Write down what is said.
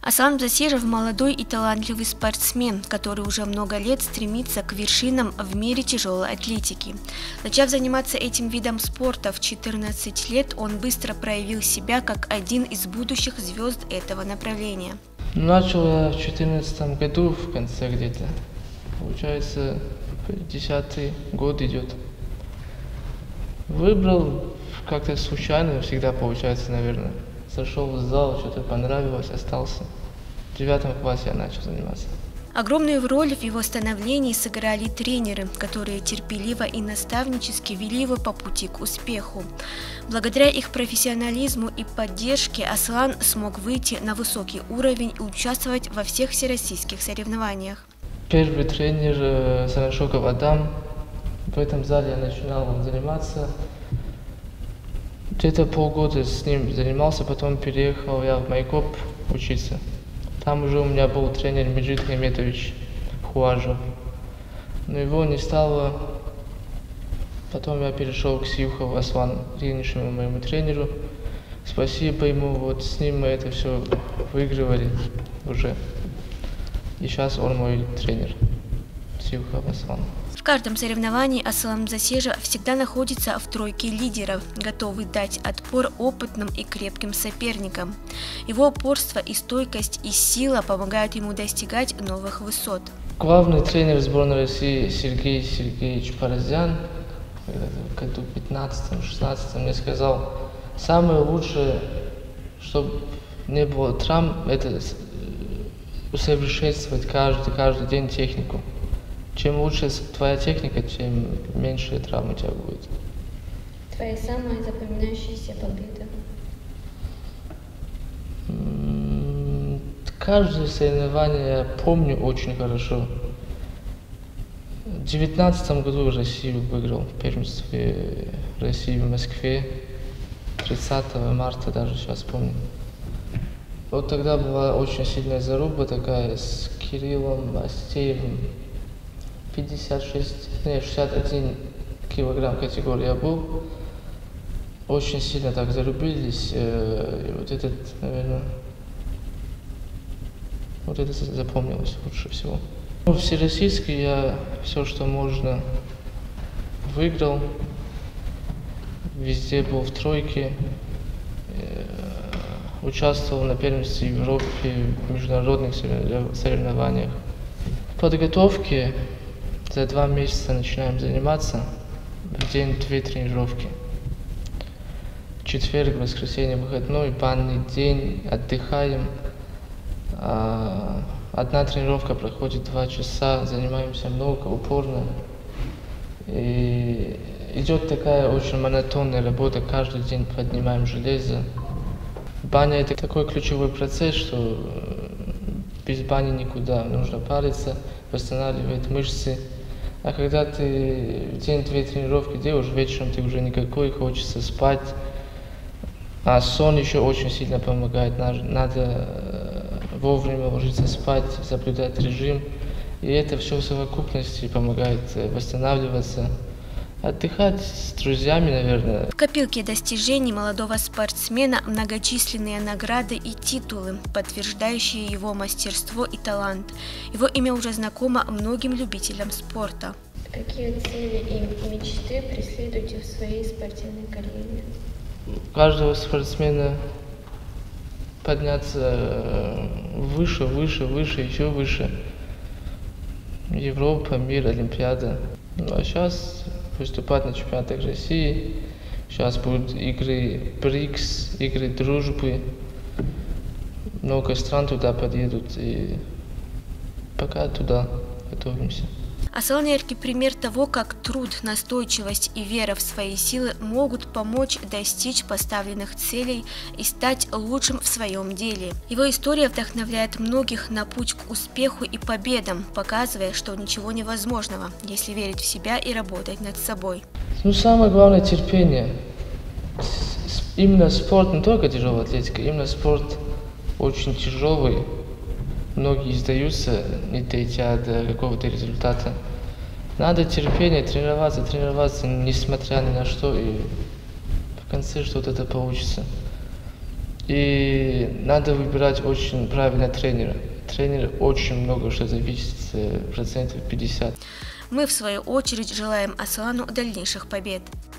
Аслан Засежев – молодой и талантливый спортсмен, который уже много лет стремится к вершинам в мире тяжелой атлетики. Начав заниматься этим видом спорта в 14 лет, он быстро проявил себя как один из будущих звезд этого направления. Начал я в 2014 году, в конце где-то. Получается, 10-й год идет. Выбрал как-то случайно, всегда получается, наверное. Зашел в зал, что-то понравилось, остался. В 9 классе я начал заниматься. Огромную роль в его становлении сыграли тренеры, которые терпеливо и наставнически вели его по пути к успеху. Благодаря их профессионализму и поддержке Аслан смог выйти на высокий уровень и участвовать во всех всероссийских соревнованиях. Первый тренер Санашоков Адам. В этом зале я начинал заниматься. Где-то полгода с ним занимался, потом переехал я в Майкоп учиться. Там уже у меня был тренер Меджид Хаметович Хуажев. Но его не стало. Потом я перешел к Сивхову Аслану, нынешнему моему тренеру. Спасибо ему, вот с ним мы это все выигрывали уже. И сейчас он мой тренер, Сивхов Аслан. В каждом соревновании Аслан Засежев всегда находится в тройке лидеров, готовый дать отпор опытным и крепким соперникам. Его упорство и стойкость и сила помогают ему достигать новых высот. Главный тренер сборной России Сергей Сергеевич Паразян в году 15-16 мне сказал, самое лучшее, чтобы не было травм, это усовершенствовать каждый день технику. Чем лучше твоя техника, тем меньше травм у тебя будет. Твоя самая запоминающаяся победа? Каждое соревнование я помню очень хорошо. В 2019 году Россию выиграл в первенстве России в Москве. 30 марта даже сейчас помню. Вот тогда была очень сильная заруба такая с Кириллом Астеевым. 61 килограмм категория был. Очень сильно так зарубились. И вот этот, наверное, вот это запомнилось лучше всего. Всероссийский я все, что можно, выиграл. Везде был в тройке. Участвовал на первенстве Европы, в международных соревнованиях. В подготовке за 2 месяца начинаем заниматься. В день 2 тренировки. В четверг, воскресенье, выходной, банный день, отдыхаем. Одна тренировка проходит 2 часа, занимаемся много, упорно. И идет такая очень монотонная работа, каждый день поднимаем железо. Баня – это такой ключевой процесс, что без бани никуда, нужно париться, восстанавливать мышцы. А когда ты в день 2 тренировки делаешь, вечером ты уже никакой, хочется спать. А сон еще очень сильно помогает, надо вовремя ложиться спать, соблюдать режим. И это все в совокупности помогает восстанавливаться. Отдыхать с друзьями, наверное. В копилке достижений молодого спортсмена многочисленные награды и титулы, подтверждающие его мастерство и талант. Его имя уже знакомо многим любителям спорта. Какие цели и мечты преследуете в своей спортивной карьере? У каждого спортсмена подняться выше, выше, выше, еще выше. Европа, мир, Олимпиада. Ну, а сейчас выступать на чемпионатах России. Сейчас будут игры БРИКС, игры дружбы. Много стран туда подъедут. И пока туда готовимся. Аслан яркий пример того, как труд, настойчивость и вера в свои силы могут помочь достичь поставленных целей и стать лучшим в своем деле. Его история вдохновляет многих на путь к успеху и победам, показывая, что ничего невозможного, если верить в себя и работать над собой. Ну, самое главное – терпение. Именно спорт, не только тяжелая атлетика, именно спорт очень тяжелый. Многие сдаются, не дойдя до какого-то результата. Надо терпение, тренироваться, несмотря ни на что, и в конце что-то получится. И надо выбирать очень правильно тренера. Тренер очень много что зависит, процентов 50. Мы, в свою очередь, желаем Аслану дальнейших побед.